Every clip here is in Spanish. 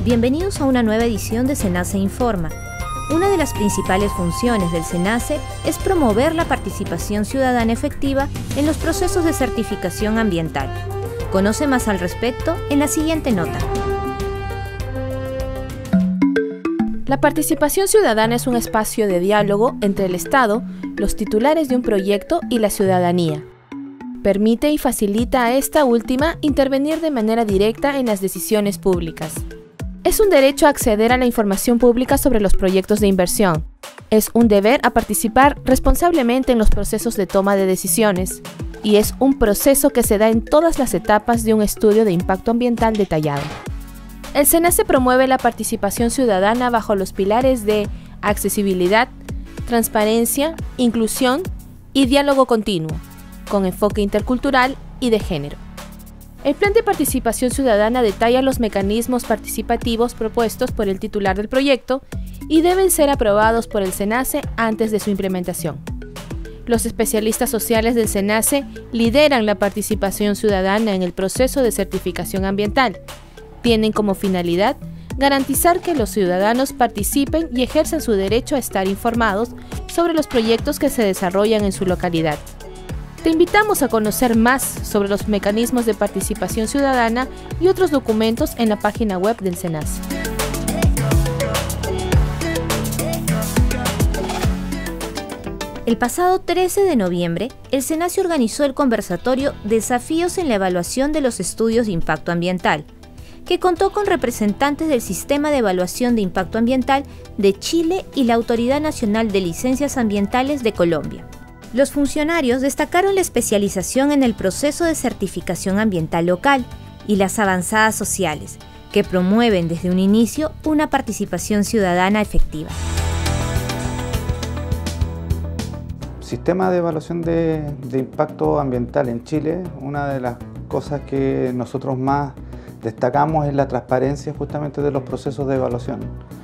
Bienvenidos a una nueva edición de SENACE Informa. Una de las principales funciones del SENACE es promover la participación ciudadana efectiva en los procesos de certificación ambiental. Conoce más al respecto en la siguiente nota. La participación ciudadana es un espacio de diálogo entre el Estado, los titulares de un proyecto y la ciudadanía. Permite y facilita a esta última intervenir de manera directa en las decisiones públicas. Es un derecho a acceder a la información pública sobre los proyectos de inversión. Es un deber a participar responsablemente en los procesos de toma de decisiones. Y es un proceso que se da en todas las etapas de un estudio de impacto ambiental detallado. El SENACE promueve la participación ciudadana bajo los pilares de accesibilidad, transparencia, inclusión y diálogo continuo, con enfoque intercultural y de género. El Plan de Participación Ciudadana detalla los mecanismos participativos propuestos por el titular del proyecto y deben ser aprobados por el SENACE antes de su implementación. Los especialistas sociales del SENACE lideran la participación ciudadana en el proceso de certificación ambiental. Tienen como finalidad garantizar que los ciudadanos participen y ejerzan su derecho a estar informados sobre los proyectos que se desarrollan en su localidad. Te invitamos a conocer más sobre los mecanismos de participación ciudadana y otros documentos en la página web del SENACE. El pasado 13 de noviembre, el SENACE organizó el conversatorio Desafíos en la evaluación de los estudios de impacto ambiental, que contó con representantes del Sistema de Evaluación de Impacto Ambiental de Chile y la Autoridad Nacional de Licencias Ambientales de Colombia. Los funcionarios destacaron la especialización en el proceso de certificación ambiental local y las avanzadas sociales, que promueven desde un inicio una participación ciudadana efectiva. Sistema de evaluación de impacto ambiental en Chile, una de las cosas que nosotros más destacamos es la transparencia justamente de los procesos de evaluación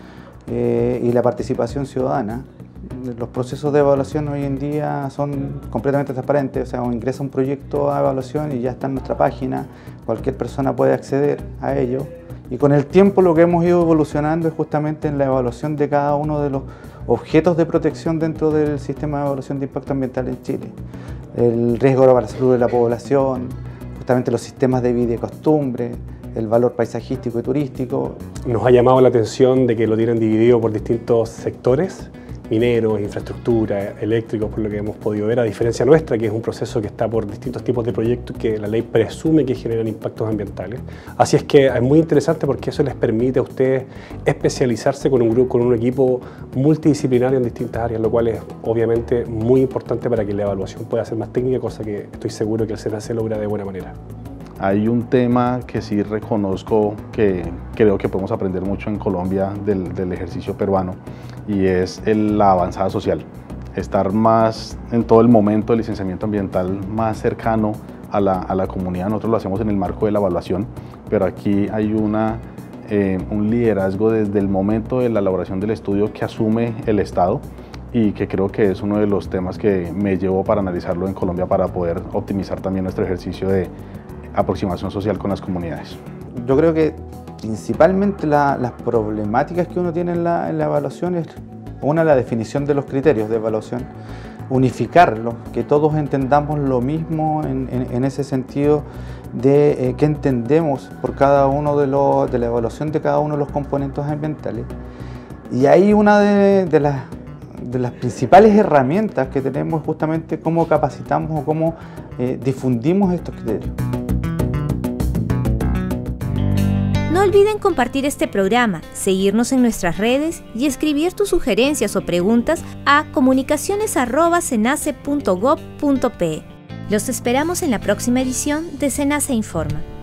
y la participación ciudadana. Los procesos de evaluación hoy en día son completamente transparentes, o sea, uno ingresa un proyecto a evaluación y ya está en nuestra página, cualquier persona puede acceder a ello. Y con el tiempo lo que hemos ido evolucionando es justamente en la evaluación de cada uno de los objetos de protección dentro del sistema de evaluación de impacto ambiental en Chile. El riesgo para la salud de la población, justamente los sistemas de vida y costumbre, el valor paisajístico y turístico. Nos ha llamado la atención de que lo tienen dividido por distintos sectores, mineros, infraestructura, eléctricos, por lo que hemos podido ver, a diferencia nuestra, que es un proceso que está por distintos tipos de proyectos que la ley presume que generan impactos ambientales. Así es que es muy interesante porque eso les permite a ustedes especializarse con un grupo, con un equipo multidisciplinario en distintas áreas, lo cual es obviamente muy importante para que la evaluación pueda ser más técnica, cosa que estoy seguro que el SENACE logra de buena manera. Hay un tema que sí reconozco que creo que podemos aprender mucho en Colombia del ejercicio peruano, y es la avanzada social. Estar más en todo el momento del licenciamiento ambiental más cercano a la comunidad. Nosotros lo hacemos en el marco de la evaluación, pero aquí hay un liderazgo desde el momento de la elaboración del estudio que asume el Estado, y que creo que es uno de los temas que me llevó para analizarlo en Colombia para poder optimizar también nuestro ejercicio de aproximación social con las comunidades. Yo creo que principalmente las problemáticas que uno tiene en la evaluación es, una, la definición de los criterios de evaluación, unificarlos, que todos entendamos lo mismo en ese sentido de qué entendemos por cada uno de la evaluación de cada uno de los componentes ambientales. Y ahí una de las principales herramientas que tenemos es justamente cómo capacitamos o cómo difundimos estos criterios. No olviden compartir este programa, seguirnos en nuestras redes y escribir tus sugerencias o preguntas a comunicaciones@senace.gov.pe. Los esperamos en la próxima edición de SENACE Informa.